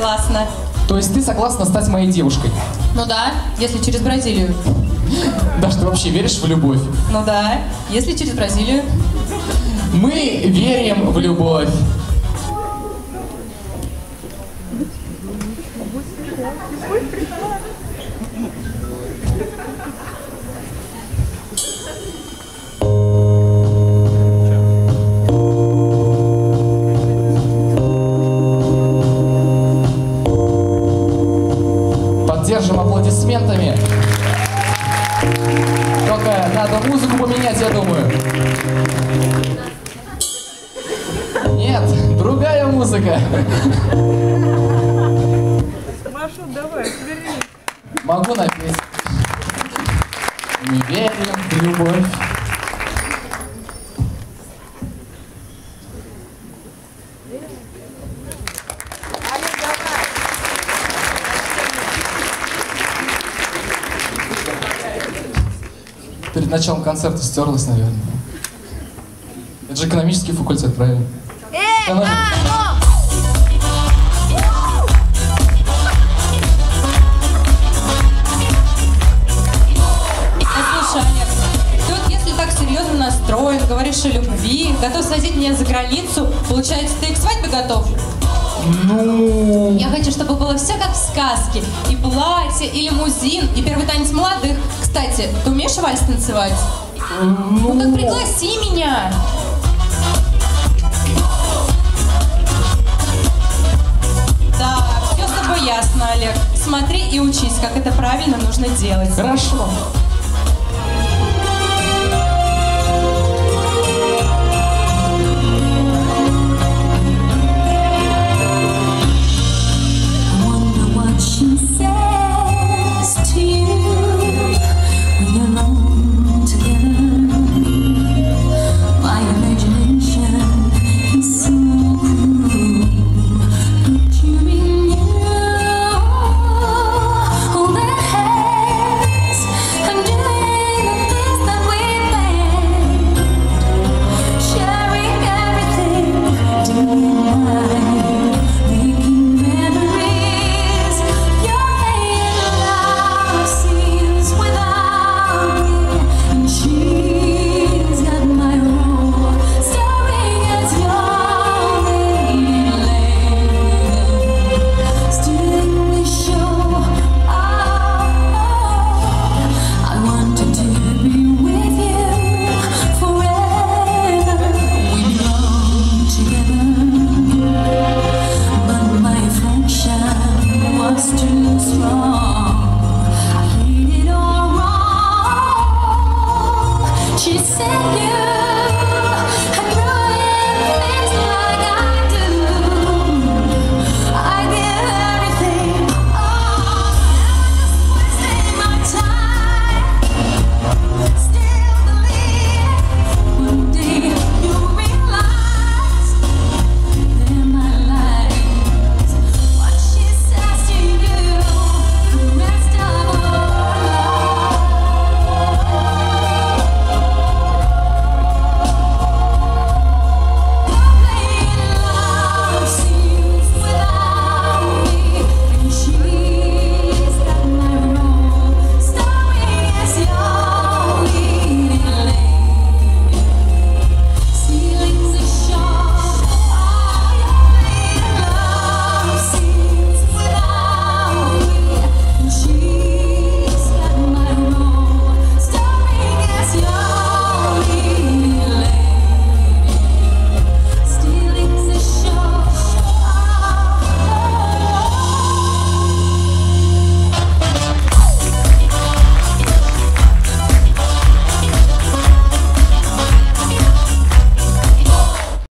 согласна. То есть ты согласна стать моей девушкой? Ну да, если через Бразилию. Даш, ты вообще веришь в любовь? Ну да, если через Бразилию. Мы верим в любовь. Поддержим аплодисментами. Только надо музыку поменять, я думаю. Нет, другая музыка. Машу, давай, верни. Могу напеть. Мы верим в любовь. Перед началом концерта стерлась, наверное. Это же экономический факультет, правильно? Она же... Слушай, Олег, ты вот если так серьезно настроен, говоришь о любви, готов свозить меня за границу, получается, ты и к свадьбе готов? Ну... Я хочу, чтобы было все как в сказке. И платье, и лимузин, и первый танец молодых. Кстати, ты умеешь вальс танцевать? Ну так пригласи меня. Да, все с тобой ясно, Олег. Смотри и учись, как это правильно нужно делать. Хорошо.